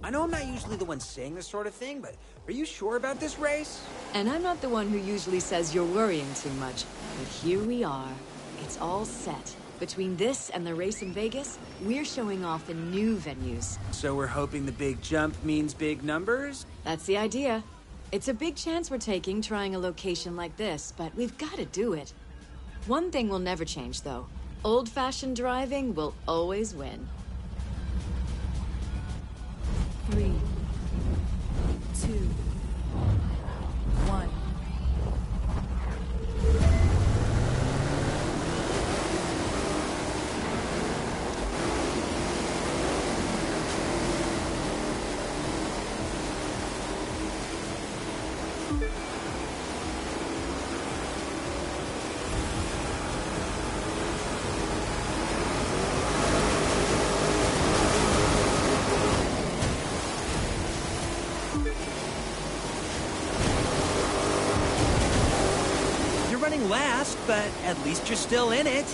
I know I'm not usually the one saying this sort of thing, but are you sure about this race? And I'm not the one who usually says you're worrying too much. But here we are. It's all set. Between this and the race in Vegas, we're showing off in new venues. So we're hoping the big jump means big numbers? That's the idea. It's a big chance we're taking trying a location like this, but we've got to do it. One thing will never change, though. Old-fashioned driving will always win. 3, 2, 1. You're running last, but at least you're still in it.